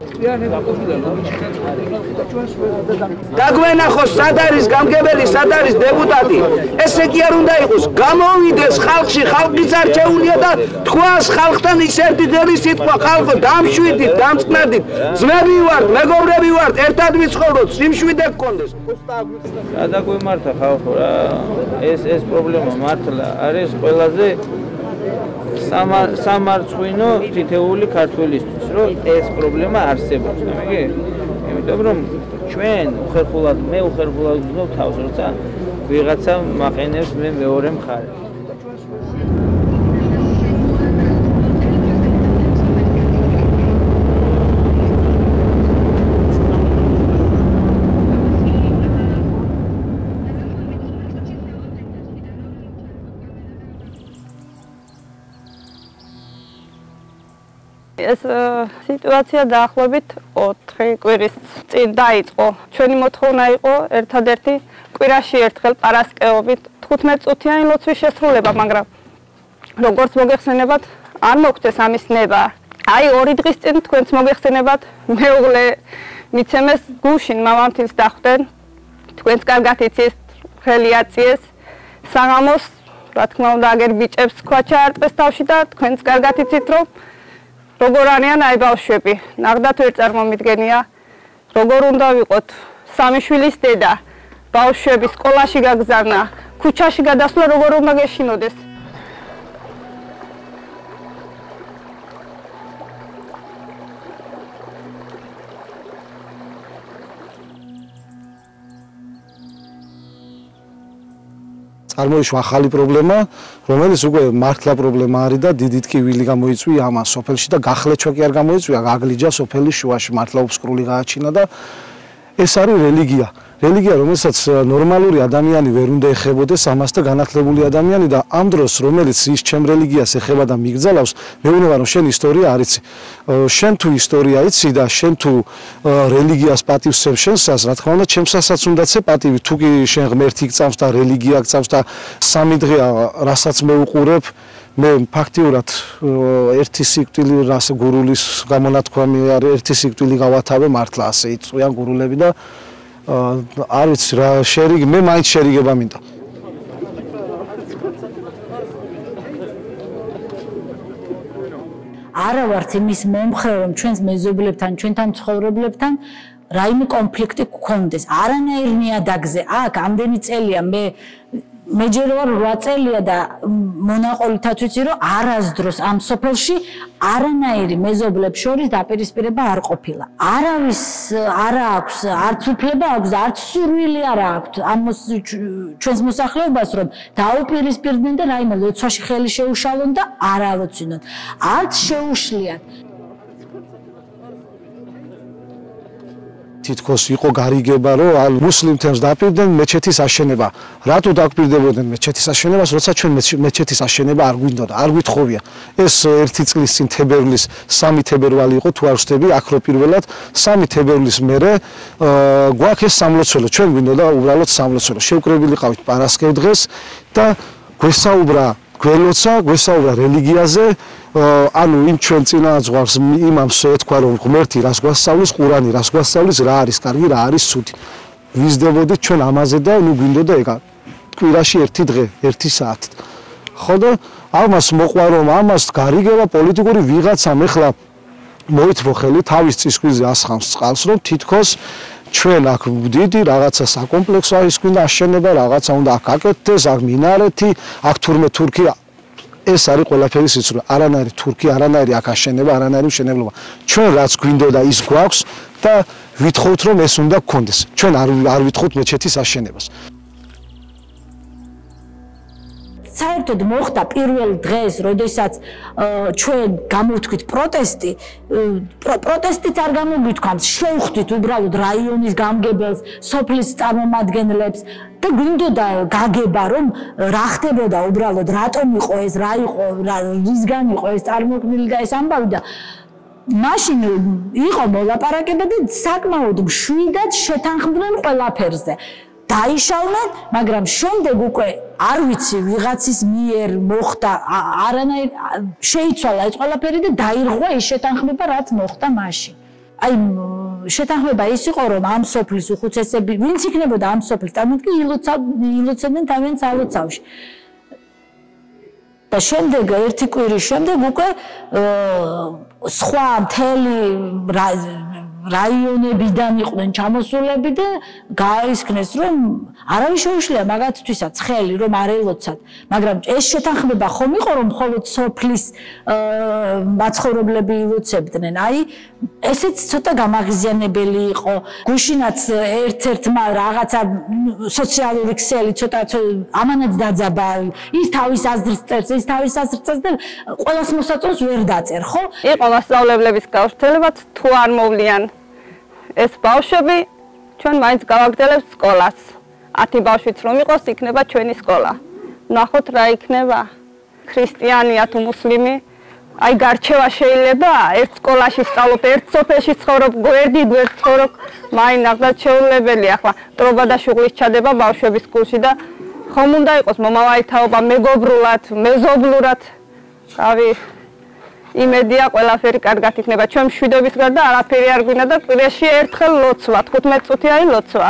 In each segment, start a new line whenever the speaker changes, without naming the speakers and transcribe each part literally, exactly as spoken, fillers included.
დაგვენახოს სად არის გამგებელი, სად არის დეპუტატი. ესე კი არ უნდა იყოს. გამოვიდეს ხალხში, ხალხის არჩეულია და თქვას ხალხთან ის ერთი ძელი სიტყვა, ხალხო, დამშვიდით, დამწყნარდით. ძმები ვართ, მეგობრები ვართ, ერთად ვიცხოვროთ, სიმშვიდე გქონდეს.
გადაგვემართა ხალხო რა. ეს ეს პრობლემა მართლა არის ყველაზე სამარცხვინო თითეული ქართველისთვის, რომ ეს პრობლემა არსებობს, გამიგე? იმიტომ რომ ჩვენ უხერხულად, მე უხერხულად ვზნობ თავს, როცა ვიღაცა მაყენებს მე მეორე მხარეს.
ეს სიტუაცია დაახლოებით ოთხი კვირის წინ დაიწყო. ჩვენი მოთხოვნა იყო ერთადერთი კვირაში ერთხელ პარასკევობით თხუთმეტ წუთიანი ლოცვის შესრულება, მაგრამ როგორც მოგეხსენებათ, არ მოგწეს ამის ნება. აი ორი დღის წინ თქვენც მოგეხსენებათ, მეუღლე მიცემეს გუშინ მამამთილს დახვდნენ, თქვენც კარგად იცით, ხელი აწიეს, საღამოს, რა თქმა უნდა, აგერ ბიჭებს ქვა ჩაარტყეს თავში და თქვენც კარგად იცით, რომ როგორ არიან აი ბავშვები, ნახდათ ვერ წარმომიდგენია, როგორ უნდა ვიყოთ სამი შვილის დედა, ბავშვები სკოლაში გაგზავნა, ქუჩაში გადასვლა როგორ უნდა გეშინოდეს.
წარმოიშვა ახალი პრობლემა, რომელიც უკვე მართლა პრობლემა არის და დიდი ტკივილი გამოიწვია ამას სოფელში და გახლეჩვა კი არ გამოიწვია, გაგლიჯა სოფელის შუაში, მართლა უბსკრული გააჩინა და ეს არის რელიგია. რელიგია, რომელსაც ნორმალური ადამიანი ვერ უნდა ეხებოდეს, ამასთან განათლებული ადამიანი და ამ დროს, რომელიც ის ჩემ რელიგიას ეხება და მიგზალავს, მეუბნება რომ შენ ისტორია არ იცი. შენ თუ ისტორია იცი და შენ თუ რელიგიას პატივს სცემ შენსას, რა თქმა უნდა, ჩემსასაც უნდა ცე პატივი, თუ კი შენ ღმერთი გწამს და რელიგია გწამს და სამი დღეა, რასაც მე უყურებ, მე ფაქტიურად ერთი სიკვდილი რას გურულის გამონათქვამი არის, ერთი სიკვდილი გავათავე მართლა ასე იწვიან გურულები და არ ვიცი რა შერიგ მე მაინც შერიგება მინდა.
არა ვართ იმის მომხრე რომ ჩვენს მეზობლებთან, ჩვენთან ცხოვრებლებთან რაიმე კონფლიქტი გქონდეს. არანაირ ნიადაგზე აქ ამდენი წელია მე მე ჯერ ვარ რვა წელია და მონაყოლითაც ვიცი რომ არასდროს ამ სოფელში არანაირი მეზობლებს შორის დაპირისპირება არ ყოფილა. არავის არ აქვს, არც უფლება აქვს, არც სურვილი არ აქვს ამ ჩვენს მოსახლეობას რომ დაუპირისპირდნენ და რაიმე ლოცვაში ხელი შეუშალონ და არ ალოცინონ. არც შეუშლიათ.
თითქოს იყო გარიგება, რომ მუსლიმ თემს დაპირდნენ მეჩეთის აშენება. რატო დაგპირდებოდნენ მეჩეთის აშენებას, როცა ჩვენ მეჩეთის აშენება არ გვინდოდა, არ გვითხოვია. ეს ერთი წლის წინ თებერვლის სამი თებერვალი იყო, თუ არ ვსწრები, აქ რო პირველად სამი თებერვლის მერე გვაქვს ეს სამლოცველო. ჩვენ გვინდოდა უბრალოდ სამლოცველო. შევკრებილი ყავით პარასკევ დღეს და გვესაუბრა გველოცა, გვესაუბრა რელიგიაზე. ანუ იმ ჩვენ წინა ზღვარს იმამს ეთქვა რომ ღმერთი რას გვასწავლის, ყურანი რას გვასწავლის, რა არის კარგი, რა არის ცუდი. ვიზრდებოდით ჩვენ ამაზე და ნუ გვინდოდა ეგ კვირაში ერთი დღე, ერთი საათი. ხო და ამას მოყვა რომ ამას გარიგება პოლიტიკური ვიღაცამ ეხლა მოითმო ხელი თავის წისქვილზე ასხამს წყალს რომ თითქოს ჩვენ აქ დიდი რაღაცა საკომპლექსო ის გვინდა აშენება, რაღაცა უნდა აქ აკეთდეს, აქ მინარეთი, აქ თურმე თურქია ეს არის ყველაფერი სიცრუე. არანაირი თურქი, არანაირი აქ აშენება, არანაირი მშენებლობა. ჩვენ რაც გვინდოდა ის გვაქვს და ვითხოვთ რომ ეს უნდა გქონდეს. ჩვენ არ არ ვითხოვთ მეჩეთის აშენებას.
საერთოდ მოხდა პირველ დღეს, როდესაც ჩვენ გამოვთქვით პროტესტი, პროტესტიც არ გამოგვითქვამს, შევხვდით უბრალოდ რაიონის გამგებელს, სოფლის წარმომადგენლებს და გვინდოდა გაგება რომ რა ხდებოდა უბრალოდ, რატომ იყო ეს, რა იყო, რისგან იყო ეს წარმოქმნილი და ეს ამბავი და მაშინ იყო მოლაპარაკება და საკმაოდ მშვიდად შეთანხმდნენ ყველაფერზე. დაიშალნენ, მაგრამ შემდეგ უკვე არ ვიცი ვიღაცის მიერ მოხდა არანაირ შეიცვალა ეს ყველაფერი და დაირღვა ის შეთანხმება რაც მოხდა მაშინ. აი შეთანხმება ის იყო რომ ამ სოფლის უხუცესები ვინც იქნებოდა ამ სოფლის წარმოგიდგენთ ილოცავდნენ თავიანთ სალოცავში და შემდეგ ერთი კვირის შემდეგ უკვე სხვა მთელი რაიონებიდან იყვნენ ჩამოსულები და გაისკნეს რომ არავის შეუშლია მაგათთვისაც ხელი რომ არ ელოცათ მაგრამ ეს შეთანხმება ხომ იყო რომ მხოლოდ სოფლის მაცხოვრებლები ილოცებდნენ აი ესეც ცოტა გამაღიზიანებელი იყო გუშინაც ერთ-ერთმა რაღაცა სოციალური ქსელი ცოტა ამანაც დაძაბა ის თავის აზრს წერს ის თავის აზრს წერს და ყველას მოსაწონს ვერ დაწერ ხო
იყო მასწავლებლების გავრცელებაც თუ არ მოვლიან ეს ბავშვები ჩვენ მაინც გავაგრძელებთ სკოლას ათი ბავშვიც რომ იყოს იქნება ჩვენი სკოლა ნახოთ რა იქნება ქრისტიანია თუ მუსლიმი აი გარჩევა შეიძლება ერთ სკოლაში სწავლობ ერთ სოფელში ცხოვრობ გვერდით ვერ ცხოვრობ მაინ ნახდათ შეუძლებელი ახლა ტრობა და შუღლის ჩადება ბავშვების სკოლში და ხომ უნდა იყოს მომავალი თაობა მეგობრულად მეზობლურად რავი იმედია ყველაფერი კარგად იქნება ჩვენ მშვიდობის გარდა არაფერი არ გვინდა და კვირაში ერთხელ ლოცვა თხუთმეტ წუთიანი ლოცვა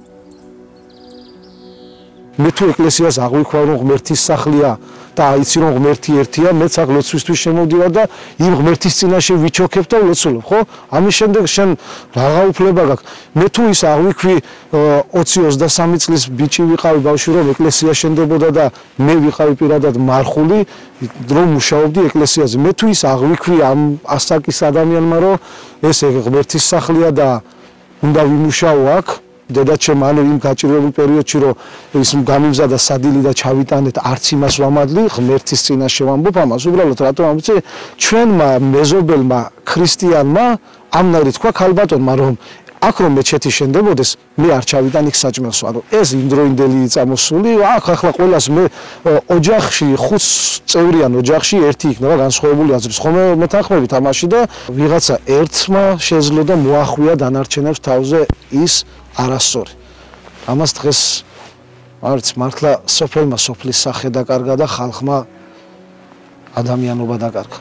მე თუ ეკლესიას აღვიქვავ რომ ღმერთის სახლია და აიცი რომ ღმერთი ერთია მეც აქ ლოცვისთვის შემოვდივარ და იმ ღმერთის წინაშე ვიჩოქებ და ვლოცულობ ხო ამის შემდეგ შენ რაღა უფლება გაქვს მე თუ ის აღვიქვი ოცი ოცდასამი წლის ბიჭი ვიყავი ბავშვი რომ ეკლესია შენდებოდა და მე ვიყავი პირადად მარხული რომ მუშაობდი ეკლესიაზე მე თუ ის აღვიქვი ამ ასაკის ადამიანმა რომ ეს ღმერთის სახლია და უნდა ვიმუშაო აქ დედაჩემ ანუ იმ გაჭირვებულ პერიოდში რომ ის გამიმზადა სადილი და ჩავიტანეთ არც იმას ვამადლი ღმერთის წინაშე ვამბობ ამას უბრალოდ რატომ ამბობ ჩვენმა მეზობელმა ქრისტიანმა ამნაირი თქვა ქალბატონმა რომ აქ რომ მეჩეთი შენდებოდეს მე არ ჩავიტან იქ საჭმელს ვარო ეს იმდროინდელი წამოსული აქ ახლა ყველას მე ოჯახში ხუთ წევრიან ოჯახში ერთი იქნება განსხვავებული აზრის ხომ მეთანხმებით ამაში და ვიღაცა ერთმა შეძლო და მოახვია დანარჩენებს თავზე ის არასწორი ამას დღეს არც მართლა სოფელმა სოფლის სახე დაკარგა და ხალხმა ადამიანობა დაკარგა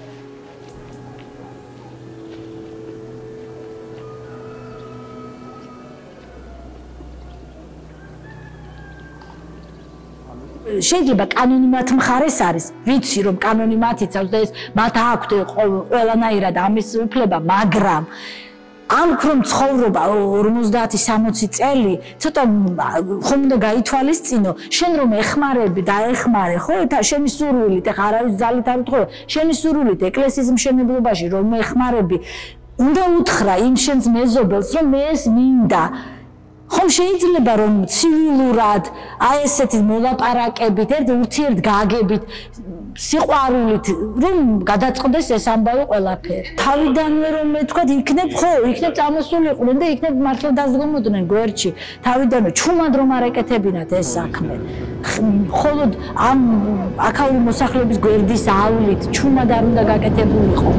შეიძლება კანონი მათ მხარეს არის ვიცი რომ კანონი მათ იცავს და ეს მათ აქვთ ყველანაირად ამის უფლება მაგრამ ამ ქრომ ცხოვრობა ორმოცდაათი სამოცი წელი ცოტა ხომ უნდა გაითვალისწინო შენ რომ ეხმარები და ეხმარე ხო შენი სურვილით ეხა არავის ძალით არ უთხოვ შენი სურვილით ეკლესიის მშენებლობაში რომ ეხმარები უნდა უთხრა იმ შენს მეზობელს რომ მე ეს მინდა ხომ შეიძლება რომ ცივილურად აი ესეთი მოლაპარაკებით ერთ ურთიერთგაგებით სიყვარულით რომ გადაწყდეს ეს ამბავი ყველაფერი თავიდანვე რომ მე თქვა იქნებ ხო იქნებ წამოსულიყვნენ და იქნებ მართლა დაზგმოდნენ გვერდში თავიდანვე ჩუმად რომ არ ეკეთებინათ ეს საქმე მხოლოდ ამ აქაური მოსახლეობის გვერდის ავლით ჩუმად არ უნდა გაკეთებულიყო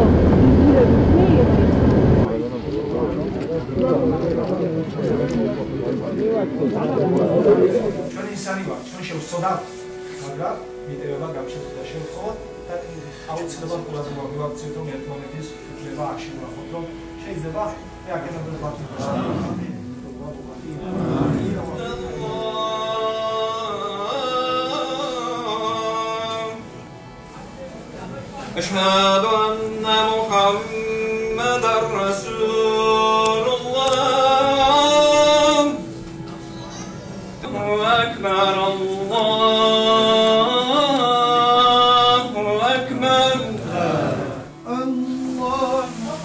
ჩვენ ისანი ვართ, ჩვენ შევცოდავთ, მაგრამ მიტევება გამშეთდა შევხოთ და აუცილებლად ყველაზე მოვაქციოთ რომ ერთმანეთის უფლება არ შევახოთ, რომ შეიძლება მე აქედან ვაწყობ. أشهد أن محمدا رسول الله أكبر الله أكبر الله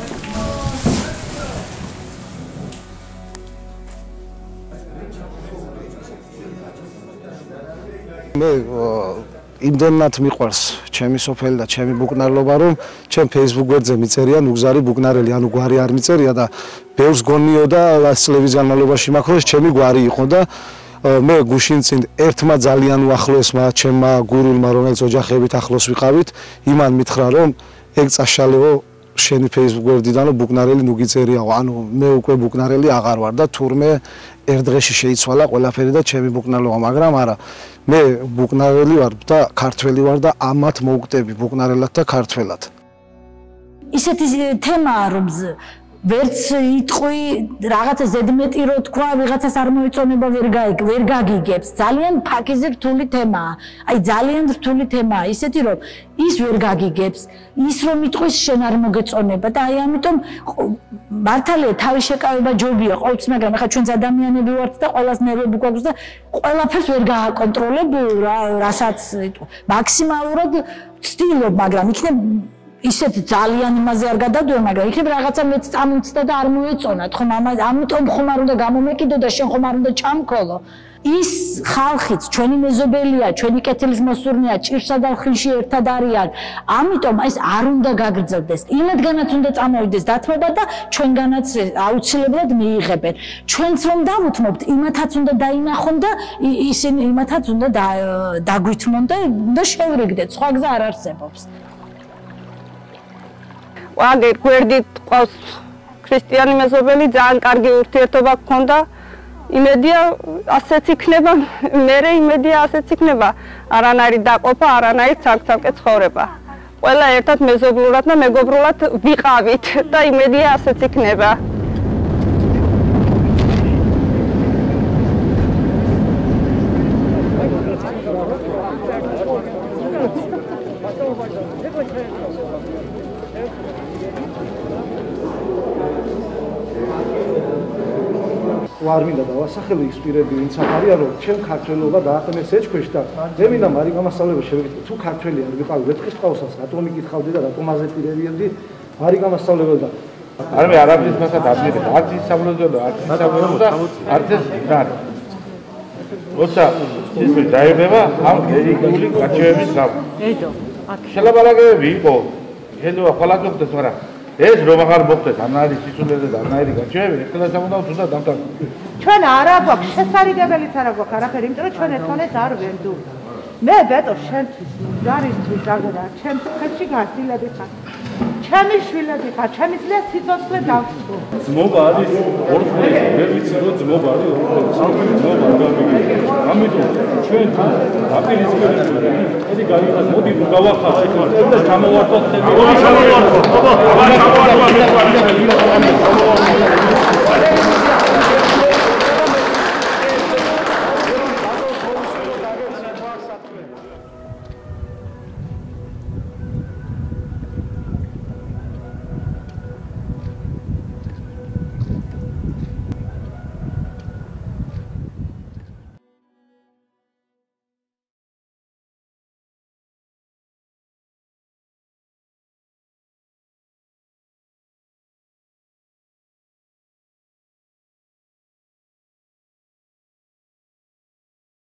იმდენად მიყვარს ჩემი სოფელი და ჩემი ბუკნარლობა რომ ჩემ Facebook გვერდზე მიწერია ნუგზარი ბუკნარელი ანუ გვარი არ მიწერია და ბევრს გონიოდა წლების განმავლობაში მაქვს რომ ჩემი გვარი იყო და მე გუშინ წინ ერთმა ძალიან უახლოესმა ჩემმა გურულმა რომელიც ოჯახებით ახლოს ვიყავით იმან მითხრა რომ ეგ წაშალეო შენი Facebook გვერდიდან რომ ბუკნარელი ნუგიწერიაო ანუ მე უკვე ბუკნარელი აღარ ვარ და თურმე ერთ დღეში შეიცვალა ყველაფერი და ჩემი ბუკნარლობა მაგრამ არა მე ბუკნარელი ვარ და ქართველი ვარ და ამათ მოვკვდები ბუკნარელად და ქართველად
ისეთი თემაა რომ ვერც იტყვი რაღაცა ზედმეტი რო თქვა ვიღაცას არ მოეწონება ვერ გაიგ ვერ გაგიგებს ძალიან ფაქიზი რთული თემაა აი ძალიან რთული თემაა ისეთი რომ ის ვერ გაგიგებს ის რომ იტყვის შენ არ მოგეწონება და აი ამიტომ მართალია თავის შეკავება ჯობია ყოველთვის მაგრამ ახლა ჩვენც ადამიანები ვართ და ყველას ნერვები გვაქვს და ყველაფერს ვერ გააკონტროლებ რასაც მაქსიმალურად ვცდილობ მაგრამ იქნებ ისეთ ძალიან იმაზე არ გადადვე, მაგრამ იქნებ რაღაცა მეც წამოწდა და არ მოეწონათ, ხომ ამიტომ ხომ არ უნდა გამომეკიდო და შენ ხომ არ უნდა ჩამქოლო. ის ხალხიც ჩვენი მეზობელია, ჩვენი კეთილის მოსურნეა, ჭირსა და ხილში ერთად არიან. ამიტომ ეს არ უნდა გაგრძელდეს. იმათგანაც უნდა წამოვიდეს დათმობა და ჩვენგანაც აუცილებლად მიიღებენ. ჩვენც რომ დავუთმობთ, იმათაც უნდა დაინახონ და ისინი იმათაც უნდა დაგვითმონ და უნდა შევრიგდეთ. სხვა გზა არ არსებობს.
ვაგერ გვერდით ყავს ქრისტიანი მეზობელი ძალიან კარგი ურთიერთობა გქონდა იმედია ასეც იქნება მერე იმედია ასეც იქნება არანაირი დაყოფა არანაირი ცალკე ცხოვრება ყველა ერთად მეზობლურად და მეგობრულად ვიყავით და იმედია ასეც იქნება
არ მინდა დავასახელო ის პირები ვინც ახარია რომ ჩემ ქართველობა დაახმეს ეჭქვეშ და მე მინდა მარი გამასწავლება შევეკითხო თუ ქართველი არ ვიყავი ვეთხის ყავსას რატომ მიკითხავდი და რატომ აზეტირებიებდი მარი გამასწავლება და
არ მე არაფრის მასა დაბნები არც ის სამლოცველო არც ის სამლოცველო და არც ეს გარ როცა ის დაიბება ამ რელიგიური გაჩვენების გამო ედო შელაბალაგები იყო შეიძლება ხალხობდეს მაგრამ ეს რომ აღარ მოხდეს ანალის სისულელე და ანაირი გაჩვენები ეხლა სამუდამოდ უნდა დამტარდეს
ჩვენ არა გვაქვს შესაძლებელიც არა გვაქვს არაფერი იმიტომ რომ ჩვენ ერთმანეთს არ ვერდում მე ბეტო შენთვის გარისთვის აგერა ჩემს ხელში გასილები ხარ ჩემი შვილები ხარ ჩემი ძლია სიცოცხლე დავშო
ძმობა არის ორფერი ვერ ვიცი რომ ძმობა არის ორფერი სამფერი ძმობა არ გამიგე ამიტომ ჩვენ დაპირისპირეთ ედი გაიგას მოდი გავახაროთ და ჩამოვართოთ მოდი ჩამოვართოთ აბა აბა ჩამოვართოთ